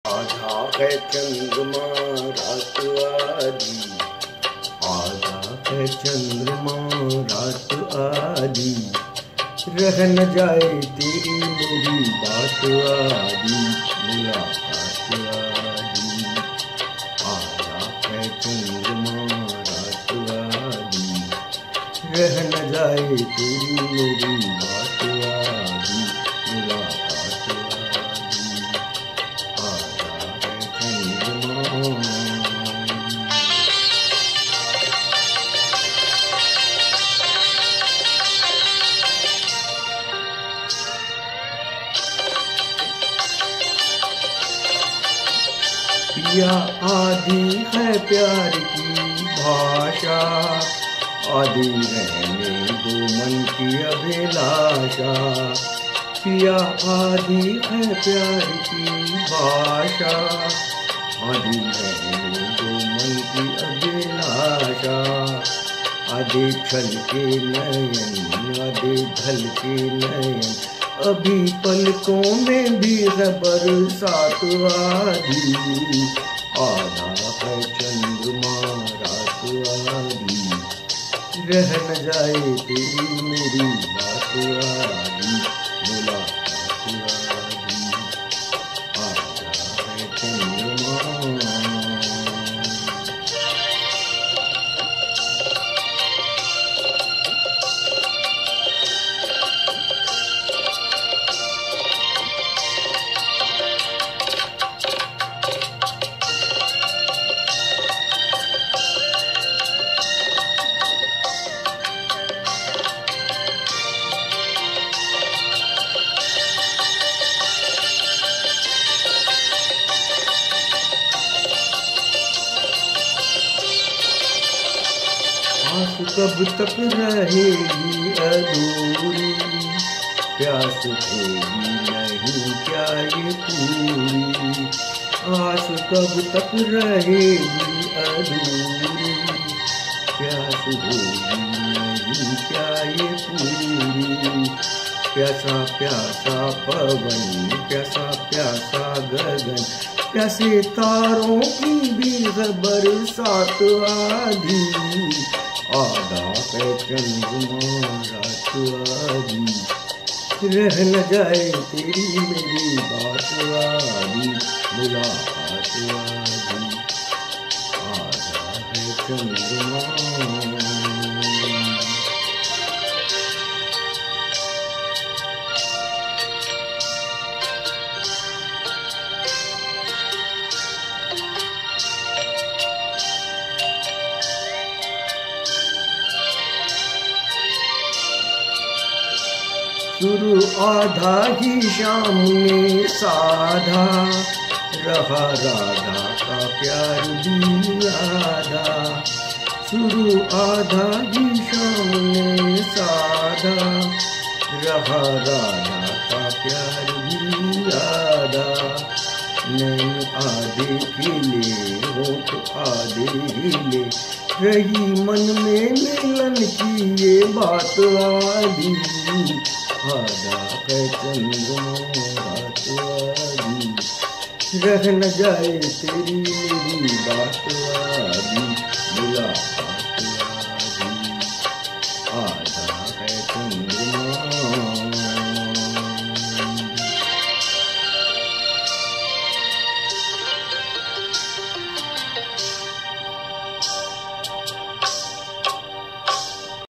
आधा है चंद्रमा रात आधी, आधा है चंद्रमा रात आधी, रह न जाए तेरी मेरी बात आधी, मुलाकात आधी। आधा है चंद्मा रात आधी, रह न जाए तेरी मेरी बात आधी, मुलाकात आधी। आधा है चंद्रमा। पिया आधी है प्यार की भाषा, आधी रहने दो मन की अभिलाषा। पिया आधी है प्यार की भाषा, आधी रहने दो मन की अभिलाषा। आधे छल के नयन, आधे ढल के नयन, अभी पलकों में भी है बरसात आधी। आधा है चंद्रमा रात आधी, रह न जाए तेरी मेरी बात आधी, मुलाकात आधी। आधा है चंद्रमा। आस कब तक रहेगी अधूरी, प्यास होगी नहीं क्या ये पूरी। आस कब तक रहेगी अधूरी, प्यास होगी नहीं क्या ये पूरी। प्यासा प्यासा पवन, प्यासा प्यासा गगन, प्यासे तारों की भी बरसात आधी। आधा है चंद्रमा रात आधी, रह न जाए तेरी मेरी बात आधी, मुलाकात आधी। आधा है चंद्रमा। शुरू आधा ही शाम ने साधा, रहा राधा का प्यार भी आधा। शुरू आधा ही शाम ने साधा, रहा राधा का प्यार भी आधा। नैन आधे खिले होठ आधे हिले, रही मन में मिलन की ये बात आधी। आधा है चंद्रमा रात आधी, रह न जाए तेरी मेरी बात आधी, मुलाकात